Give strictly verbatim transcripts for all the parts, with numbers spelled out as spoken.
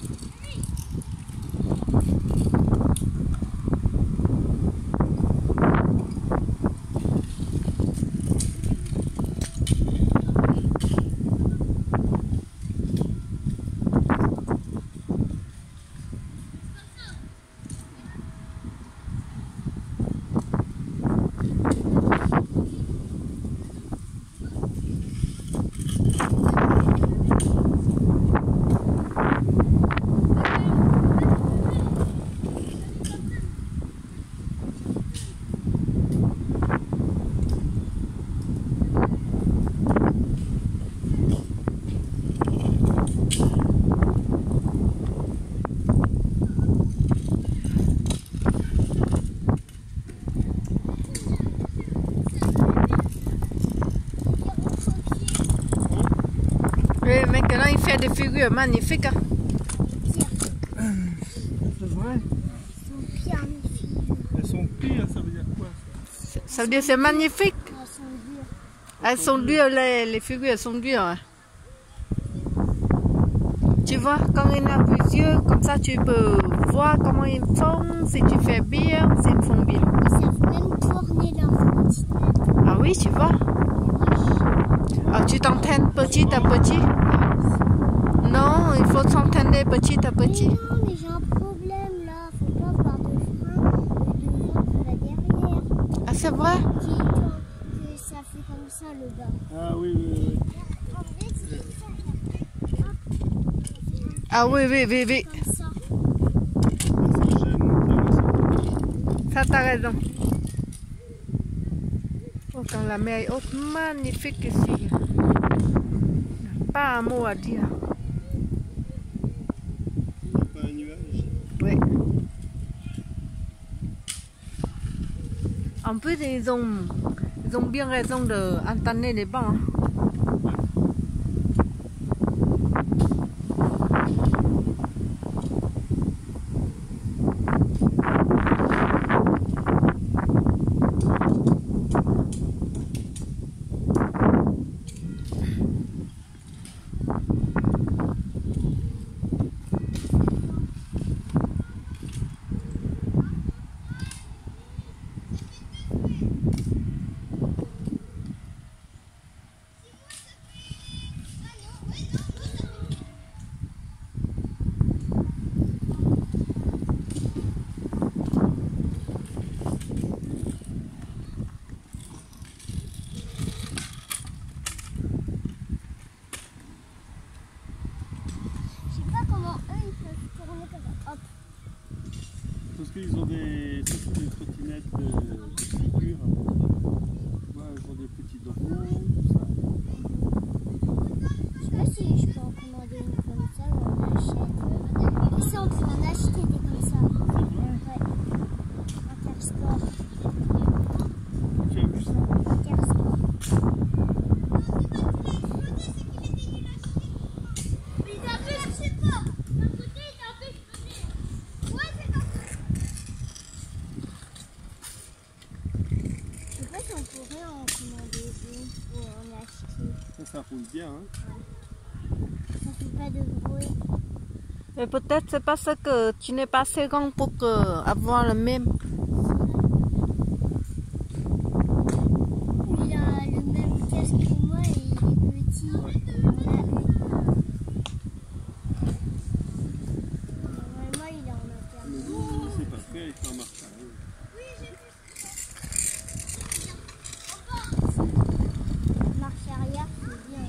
Oui, maintenant il fait des figures magnifiques. Hein. C'est vrai. Elles sont pires, ça veut dire quoi ça? Ça veut dire c'est magnifique. Elles sont dures, les, les figures elles sont dures. Hein. Tu vois, quand il y en a plusieurs, comme ça tu peux voir comment ils font, si tu fais bien, s'ils font bien. Ils savent même tourner leur petite tête. Ah oui, tu vois. Ah, tu t'entraînes petit à petit. Non, il faut s'entraîner petit à petit. Mais non, mais j'ai un problème là. Faut pas avoir de frein, le devant qui va derrière. Ah, c'est vrai? Qui, que ça fait comme ça le bas. Ah oui, oui, oui. Ah oui, oui, oui, oui. Comme ça. Ça gêne. Ça, t'as raison. Oh, quand la mer est haute, magnifique ici. Pas un mot à dire. Pas un nuage. Oui. En plus, ils ont, ils ont bien raison d'entraîner les bancs. Hein. Parce qu'ils ont des, surtout des trottinettes de, de figure. Ouais, ils ont des petits roues, tout ça. Je sais pas si je peux en commander une comme ça ou on achète. Et ça, on peut en acheter des comme ça. Ouais. Intersport. Tu as vu ça? Intersport. On pourrait en commander une ou en acheter. Ça, ça roule bien, hein? Ouais. Ça fait pas de bruit. Mais peut-être c'est parce que tu n'es pas assez grand pour que, avoir le même. Il a le même casque que moi et il est petit. Ouais. On a une. Normalement, il est en interne. Mais bon, c'est pas fait avec un marche arrière. Marche arrière, c'est bien.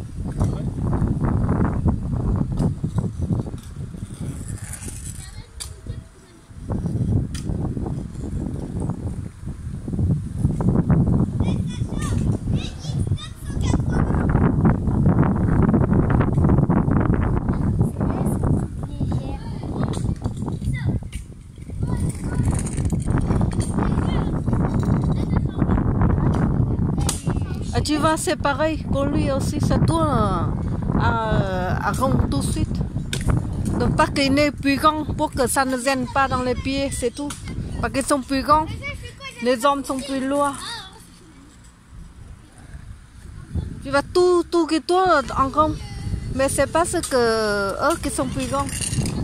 Ah, tu vois, c'est pareil pour lui aussi, ça tourne à, à, à rond tout de suite. Donc pas qu'il n'est plus grand pour que ça ne gêne pas dans les pieds, c'est tout. Parce qu'ils sont plus grands, les hommes sont plus lourds. Tu vois tout, tout qui tourne en rond. Mais c'est parce que eux qui sont plus grands.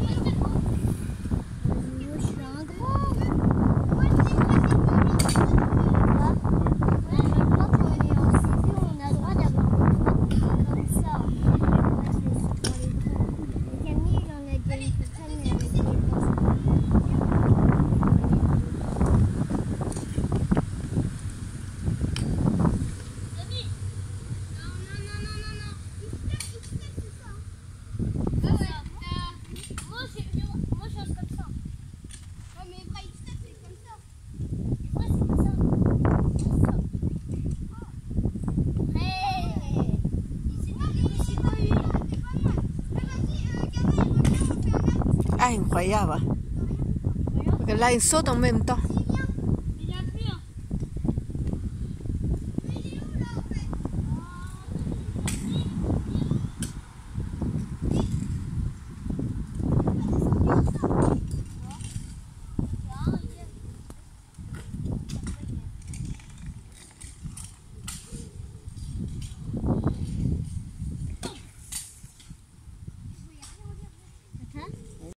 Ah, incroyable. Parce que là, ils sautent en même temps.